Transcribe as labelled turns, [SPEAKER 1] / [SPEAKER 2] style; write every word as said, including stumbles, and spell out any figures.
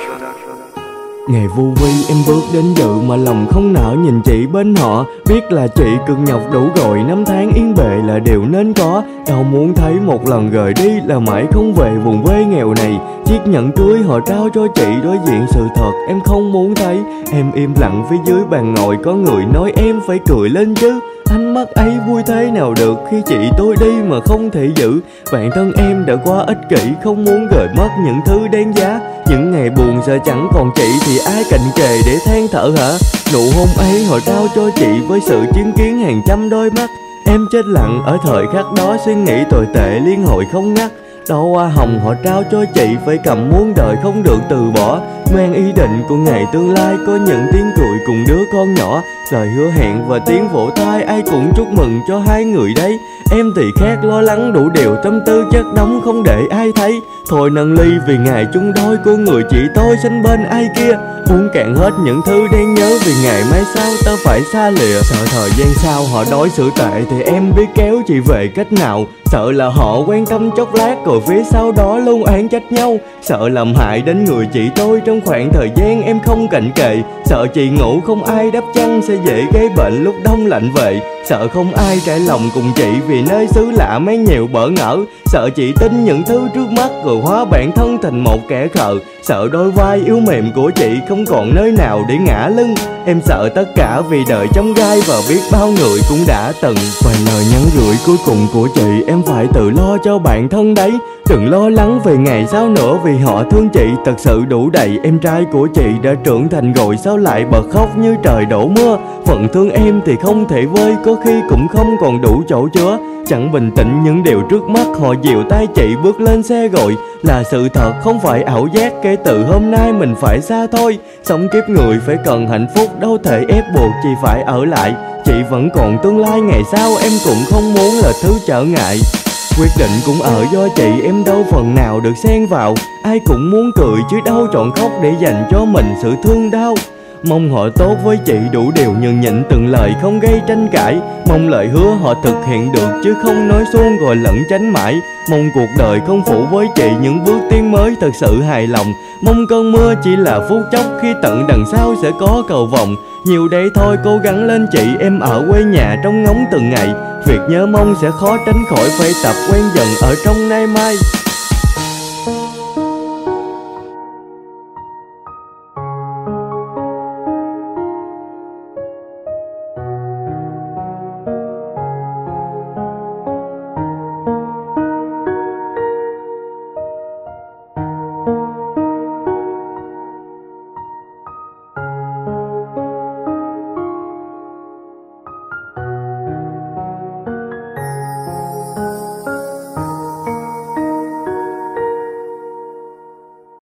[SPEAKER 1] Ngày vu vi em bước đến dự mà lòng không nỡ nhìn chị bên họ. Biết là chị cực nhọc đủ rồi, năm tháng yên bề là điều nên có. Đâu muốn thấy một lần rời đi là mãi không về vùng quê nghèo này. Chiếc nhẫn cưới họ trao cho chị đối diện sự thật em không muốn thấy. Em im lặng phía dưới bàn ngồi có người nói em phải cười lên chứ. Ánh mắt ấy vui thế nào được khi chị tôi đi mà không thể giữ. Bản thân em đã quá ích kỷ, không muốn gợi mất những thứ đáng giá. Những ngày buồn giờ chẳng còn chị thì ai cạnh kề để than thở hả? Nụ hôn ấy họ trao cho chị với sự chứng kiến hàng trăm đôi mắt. Em chết lặng ở thời khắc đó, suy nghĩ tồi tệ liên hồi không ngắt. Đó hoa hồng họ trao cho chị phải cầm muôn đời không được từ bỏ. Mang ý định của ngày tương lai có những tiếng cười cùng đứa con nhỏ. Lời hứa hẹn và tiếng vỗ tay ai cũng chúc mừng cho hai người đấy. Em thì khác lo lắng đủ điều, tâm tư chất đóng không để ai thấy. Thôi nâng ly vì ngày chung đôi của người chị tôi sánh bên ai kia. Uống cạn hết những thứ đáng nhớ vì ngày mai sau ta phải xa lìa. Sợ thời gian sau họ đối xử tệ thì em biết kéo chị về cách nào. Sợ là họ quan tâm chốc lát rồi phía sau đó luôn oán trách nhau. Sợ làm hại đến người chị tôi trong khoảng thời gian em không cạnh kề. Sợ chị ngủ không ai đắp chăn sẽ dễ gây bệnh lúc đông lạnh về. Sợ không ai trải lòng cùng chị vì nơi xứ lạ mấy nhiều bỡ ngỡ. Sợ chị tin những thứ trước mắt rồi hóa bản thân thành một kẻ khờ. Sợ đôi vai yếu mềm của chị không còn nơi nào để ngã lưng. Em sợ tất cả vì đời trong gai và biết bao người cũng đã từng. Vài lời nhắn gửi cuối cùng của chị em phải tự lo cho bản thân đấy. Đừng lo lắng về ngày sau nữa vì họ thương chị thật sự đủ đầy. Em trai của chị đã trưởng thành rồi sao lại bật khóc như trời đổ mưa. Phận thương em thì không thể vơi, có khi cũng không còn đủ chỗ chứa. Chẳng bình tĩnh những điều trước mắt, họ dìu tay chị bước lên xe rồi. Là sự thật không phải ảo giác, kể từ hôm nay mình phải xa thôi. Sống kiếp người phải cần hạnh phúc, đâu thể ép buộc chị phải ở lại. Chị vẫn còn tương lai ngày sau, em cũng không muốn là thứ trở ngại. Quyết định cũng ở do chị, em đâu phần nào được xen vào. Ai cũng muốn cười chứ đâu chọn khóc để dành cho mình sự thương đau. Mong họ tốt với chị đủ điều nhường nhịn từng lời không gây tranh cãi. Mong lời hứa họ thực hiện được chứ không nói suông rồi lẫn tránh mãi. Mong cuộc đời không phụ với chị những bước tiến mới thật sự hài lòng. Mong cơn mưa chỉ là phút chốc khi tận đằng sau sẽ có cầu vồng. Nhiều đây thôi cố gắng lên chị, em ở quê nhà trông ngóng từng ngày. Việc nhớ mong sẽ khó tránh khỏi phải tập quen dần ở trong nay mai.